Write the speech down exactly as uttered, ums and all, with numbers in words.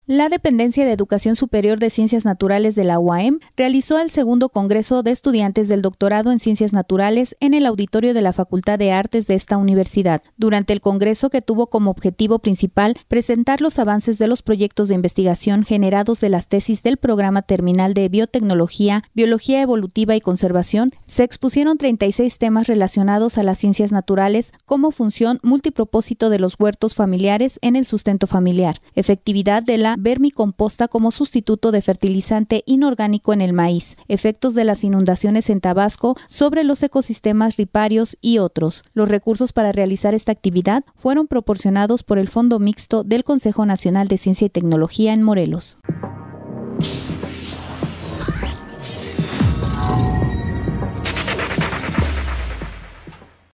La Dependencia de Educación Superior de Ciencias Naturales de la U A M realizó el segundo Congreso de Estudiantes del Doctorado en Ciencias Naturales en el auditorio de la Facultad de Artes de esta universidad. Durante el Congreso, que tuvo como objetivo principal presentar los avances de los proyectos de investigación generados de las tesis del Programa Terminal de Biotecnología, Biología Evolutiva y Conservación, se expusieron treinta y seis temas relacionados a las ciencias naturales como función multipropósito de los huertos familiares en el sustento familiar, efectividad de la vermicomposta como sustituto de fertilizante inorgánico en el maíz, efectos de las inundaciones en Tabasco sobre los ecosistemas riparios y otros. Los recursos para realizar esta actividad fueron proporcionados por el Fondo Mixto del Consejo Nacional de Ciencia y Tecnología en Morelos.